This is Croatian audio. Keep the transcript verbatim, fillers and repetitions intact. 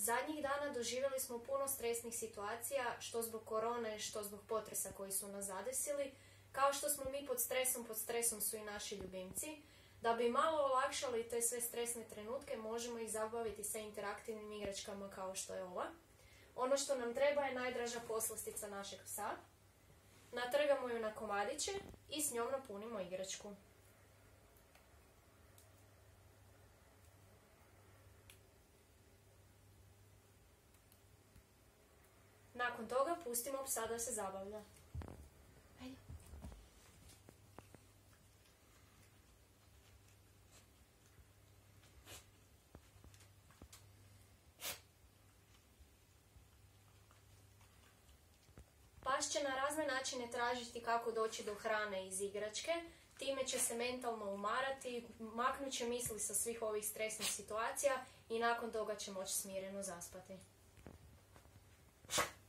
Zadnjih dana doživjeli smo puno stresnih situacija, što zbog korone, što zbog potresa koji su nas zadesili. Kao što smo mi pod stresom, pod stresom su i naši ljubimci. Da bi malo olakšali te sve stresne trenutke, možemo ih zabaviti sa interaktivnim igračkama kao što je ova. Ono što nam treba je najdraža poslastica našeg psa. Natrgamo ju na komadiće i s njom napunimo igračku. Nakon toga pustimo psa da se zabavlja. Ajde. Pas će na razne načine tražiti kako doći do hrane iz igračke, time će se mentalno umarati, maknut će misli sa svih ovih stresnih situacija i nakon toga će moći smireno zaspati.